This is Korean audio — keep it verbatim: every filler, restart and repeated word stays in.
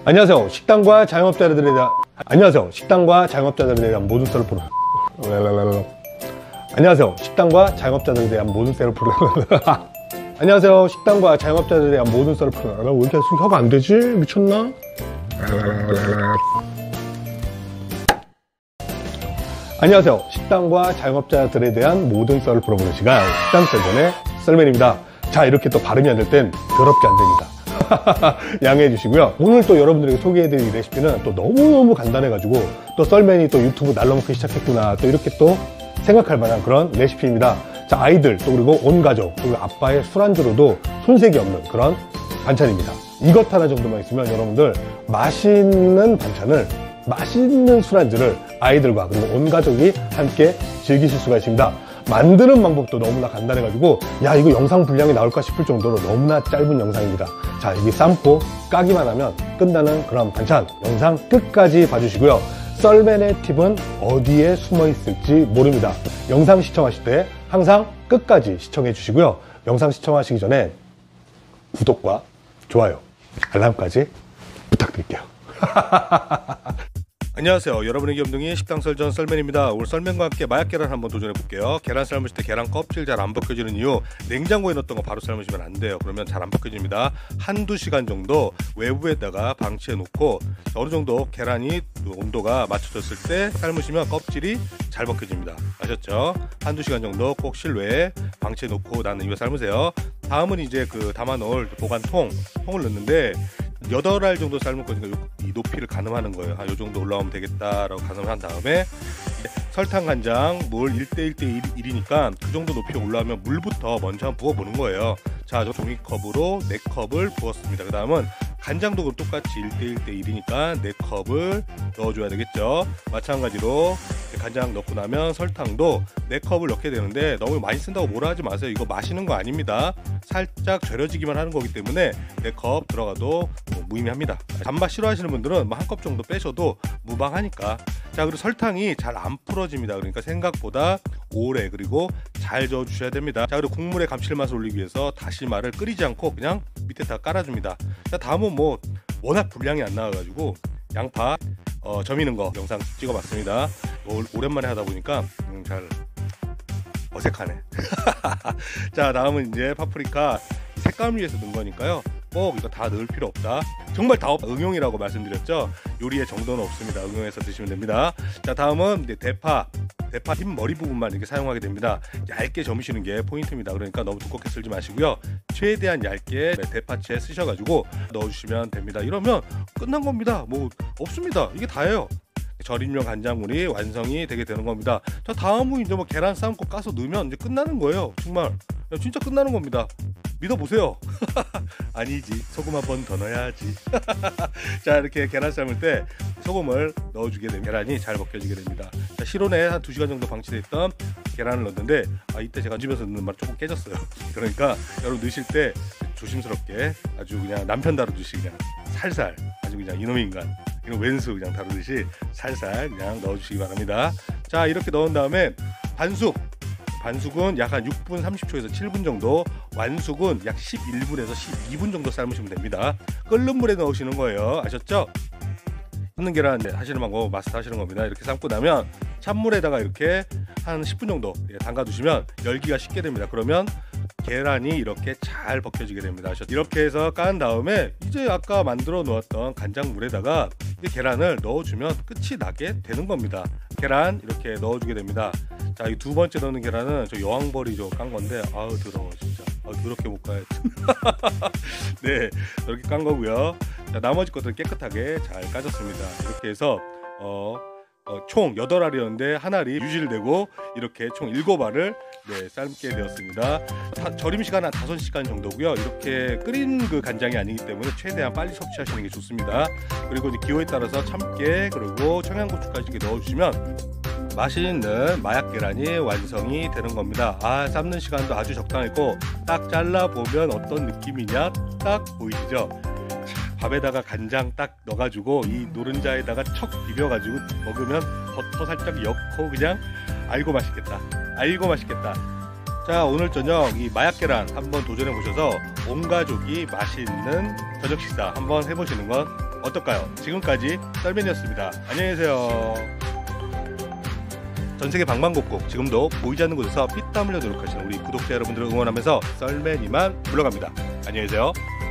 안녕하세요. 식당과 자영업자들에 대한 안녕하세요. 식당과 자영업자들에 대한 모든 썰을 풀어. 안녕하세요. 식당과 자영업자들에 대한 모든 썰을 풀어. 안녕하세요. 식당과 자영업자들에 대한 모든 썰을 풀어. 왜 이렇게 혀가 안 되지? 미쳤나? 안녕하세요. 식당과 자영업자들에 대한 모든 썰을 풀어보는 시간, 식당 썰전의 썰맨입니다. 자, 이렇게 또 발음이 안 될 땐 더럽게 안 됩니다. 양해해 주시고요. 오늘 또 여러분들에게 소개해드릴 레시피는 또 너무너무 간단해가지고 또 썰맨이 또 유튜브 날라먹기 시작했구나, 또 이렇게 또 생각할 만한 그런 레시피입니다. 자, 아이들 또 그리고 온 가족 그리고 아빠의 술안주로도 손색이 없는 그런 반찬입니다. 이것 하나 정도만 있으면 여러분들 맛있는 반찬을, 맛있는 술안주를 아이들과 그리고 온 가족이 함께 즐기실 수가 있습니다. 만드는 방법도 너무나 간단해가지고 야, 이거 영상 분량이 나올까 싶을 정도로 너무나 짧은 영상입니다. 자, 여기 삶고 까기만 하면 끝나는 그런 반찬, 영상 끝까지 봐주시고요. 썰맨의 팁은 어디에 숨어 있을지 모릅니다. 영상 시청하실 때 항상 끝까지 시청해 주시고요. 영상 시청하시기 전에 구독과 좋아요, 알람까지 부탁드릴게요. 안녕하세요. 여러분의 귀염둥이 식당 썰전 썰맨입니다. 오늘 썰맨과 함께 마약 계란 한번 도전해 볼게요. 계란 삶으실 때 계란 껍질 잘 안 벗겨지는 이유, 냉장고에 넣었던 거 바로 삶으시면 안 돼요. 그러면 잘 안 벗겨집니다. 한두 시간 정도 외부에다가 방치해 놓고 어느 정도 계란이 온도가 맞춰졌을 때 삶으시면 껍질이 잘 벗겨집니다. 아셨죠? 한두 시간 정도 꼭 실외에 방치해 놓고 난 이후에 삶으세요. 다음은 이제 그 담아 넣을 보관통, 통을 넣는데 여덟 알 정도 삶을 거니까 이 높이를 가늠하는 거예요. 한 요 정도 올라오면 되겠다라고 가늠을 한 다음에 설탕, 간장, 물 일 대 일 대 일이니까 그 정도 높이가 올라오면 물부터 먼저 한번 부어보는 거예요. 자, 저 종이컵으로 네 컵을 부었습니다. 그 다음은 간장도 똑같이 일 대 일 대 일이니까 네 컵을 넣어줘야 되겠죠. 마찬가지로 간장 넣고 나면 설탕도 네 컵을 넣게 되는데 너무 많이 쓴다고 뭐라 하지 마세요. 이거 마시는 거 아닙니다. 살짝 절여지기만 하는 거기 때문에 네 컵 들어가도 뭐 무의미합니다. 단맛 싫어하시는 분들은 한 컵 정도 빼셔도 무방하니까. 자, 그리고 설탕이 잘 안 풀어집니다. 그러니까 생각보다 오래 그리고 잘 저어 주셔야 됩니다. 자, 그리고 국물의 감칠맛을 올리기 위해서 다시마를 끓이지 않고 그냥 밑에 다 깔아줍니다. 자, 다음은 뭐 워낙 분량이 안 나와가지고 양파 어, 점이는 거 영상 찍어봤습니다. 오, 오랜만에 하다 보니까 음, 잘 어색하네. 자, 다음은 이제 파프리카, 색감을 위해서 넣은 거니까요. 꼭 이거 다 넣을 필요 없다. 정말 다 응용이라고 말씀드렸죠. 요리에 정도는 없습니다. 응용해서 드시면 됩니다. 자, 다음은 이제 대파, 대파 흰 머리 부분만 이렇게 사용하게 됩니다. 얇게 점으시는 게 포인트입니다. 그러니까 너무 두껍게 썰지 마시고요. 최대한 얇게 대파채 쓰셔가지고 넣어주시면 됩니다. 이러면 끝난 겁니다. 뭐 없습니다. 이게 다예요. 절임용 간장물이 완성이 되게 되는 겁니다. 자, 다음은 이제 뭐 계란 삶고 까서 넣으면 이제 끝나는 거예요. 정말 진짜 끝나는 겁니다. 믿어보세요. 아니지, 소금 한 번 더 넣어야지. 자, 이렇게 계란 삶을 때 소금을 넣어주게 되면 계란이 잘 벗겨지게 됩니다. 자, 실온에 한 두 시간 정도 방치되어 있던 계란을 넣었는데 아, 이때 제가 집에서 넣는 말 조금 깨졌어요. 그러니까 여러분 넣으실 때 조심스럽게 아주 그냥 남편 다루듯이 그냥 살살, 아주 그냥 이놈의 인간, 이런 왼수 그냥 다루듯이 살살 그냥 넣어주시기 바랍니다. 자, 이렇게 넣은 다음에 반숙, 반숙은 약 한 육 분 삼십 초에서 칠 분 정도, 완숙은 약 십일 분에서 십이 분 정도 삶으시면 됩니다. 끓는 물에 넣으시는 거예요. 아셨죠? 삶는 계란 하시는 방법 마스터 하시는 겁니다. 이렇게 삶고 나면 찬물에다가 이렇게 한 십 분 정도 담가 두시면 열기가 식게 됩니다. 그러면 계란이 이렇게 잘 벗겨지게 됩니다. 이렇게 해서 깐 다음에 이제 아까 만들어 놓았던 간장물에다가 이 계란을 넣어주면 끝이 나게 되는 겁니다. 계란 이렇게 넣어주게 됩니다. 자, 이 두 번째 넣는 계란은 저 여왕벌이 좀 깐 건데 아우 더러워 진짜. 아, 그렇게 못 가야지. 네, 이렇게 깐 거고요. 자, 나머지 것들은 깨끗하게 잘 까졌습니다. 이렇게 해서 어. 어, 총 여덟 알이었는데 한 알이 유실되고 이렇게 총 일곱 알을 네, 삶게 되었습니다. 다, 절임 시간 한 다섯 시간 정도고요. 이렇게 끓인 그 간장이 아니기 때문에 최대한 빨리 섭취하시는 게 좋습니다. 그리고 이제 기호에 따라서 참깨 그리고 청양고추까지 이렇게 넣어주시면 맛있는 마약 계란이 완성이 되는 겁니다. 아, 삶는 시간도 아주 적당했고 딱 잘라보면 어떤 느낌이냐 딱 보이시죠? 밥에다가 간장 딱 넣어가지고 이 노른자에다가 척 비벼가지고 먹으면 버터 살짝 넣고 그냥 아이고 맛있겠다, 아이고 맛있겠다. 자, 오늘 저녁 이 마약 계란 한번 도전해 보셔서 온 가족이 맛있는 저녁 식사 한번 해보시는 건 어떨까요? 지금까지 썰맨이었습니다. 안녕히 계세요. 전세계 방방곡곡 지금도 보이지 않는 곳에서 피땀 흘려 노력하시는 우리 구독자 여러분들을 응원하면서 썰맨이만 물러갑니다. 안녕히 계세요.